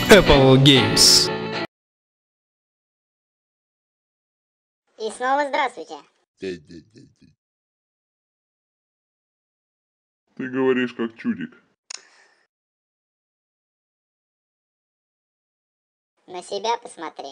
Apple Games. И снова здравствуйте. Ты говоришь как чудик. На себя посмотри.